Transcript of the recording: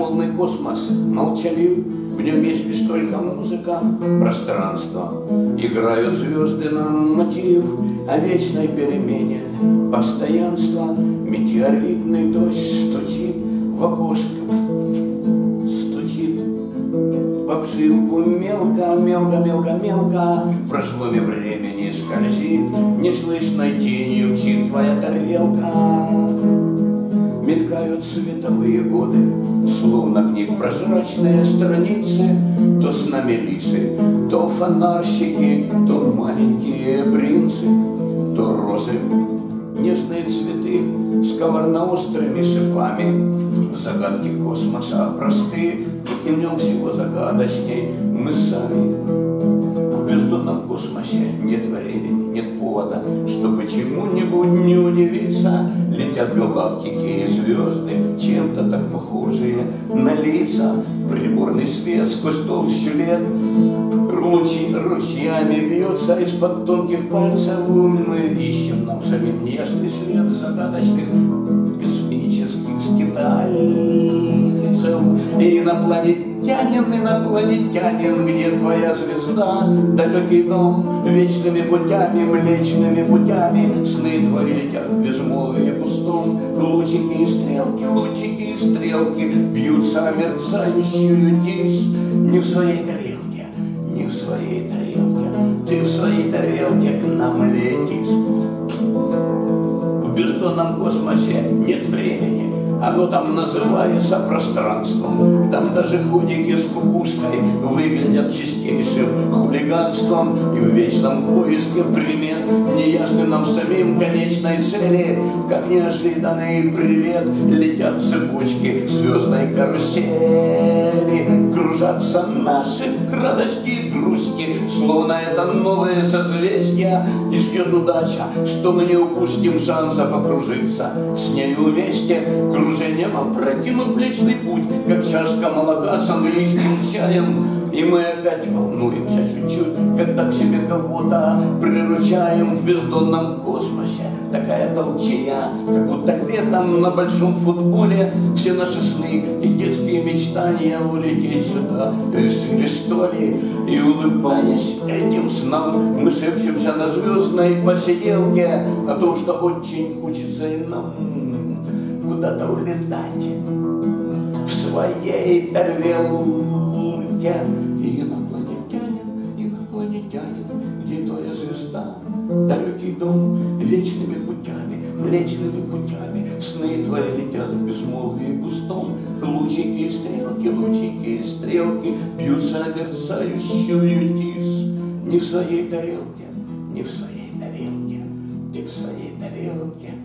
безмолвный космос молчалив, в нем есть лишь только музыка, пространство. Играют звезды на мотив о вечной перемене, постоянства. Метеоритный дождь стучит в окошко, стучит в обшивку мелко, мелко, мелко, мелко. В разломе времени скользит, неслышной тенью мчит твоя тарелка. Мелькают световые годы, словно книг прозрачные страницы. То с нами лисы, то фонарщики, то маленькие принцы, то розы, нежные цветы с коварно-острыми шипами. Загадки космоса просты, и в нем всего загадочней мы сами. В бездонном космосе нет времени, нет повода, чтобы чему-нибудь не удивиться. Летят галактики и звезды, чем-то так похожие на лица. Приборный свет сквозь толщу лет ручьями бьется из-под тонких пальцев. Мы ищем нам самим нежный свет загадочных космических скитальцев. Инопланетянин, инопланетянин, где твоя звезда? Далекий дом, вечными путями, млечными путями. Сны твои летят в безмолвие пустом. Лучики и стрелки бьются о мерцающую тишь. Не в своей тарелке, не в своей тарелке, ты в своей тарелке к нам летишь. В бездонном космосе нет времени, оно там называется пространством. Там даже ходики с кукушкой выглядят чистейшим хулиганством. И в вечном поиске примет, неясным нам самим конечной цели, как неожиданный привет, летят цепочки звездной карусели. Кружатся наши радости и грусти, словно это новое созвездие. И ждет удача, что мы не упустим шанса покружиться с нею вместе. Кружением опрокинут Млечный Путь, как чашка молока с английским чаем. И мы опять волнуемся чуть-чуть, когда к себе кого-то приручаем. В бездонном космосе такая толчья, как будто летом на большом футболе. Все наши сны и детские мечтания улететь сюда решили, что ли. И улыбаясь этим снам, мы шепчемся на звездной посиделке о том, что очень хочется и нам куда-то улетать в своей тарелке. Инопланетянин, инопланетянин, где твоя звезда? Далекий дом, вечными путями, млечными путями. Сны твои летят в безмолвии пустом. Лучики и стрелки бьются о мерцающую тишь. Не в своей тарелке, не в своей тарелке, ты в своей тарелке.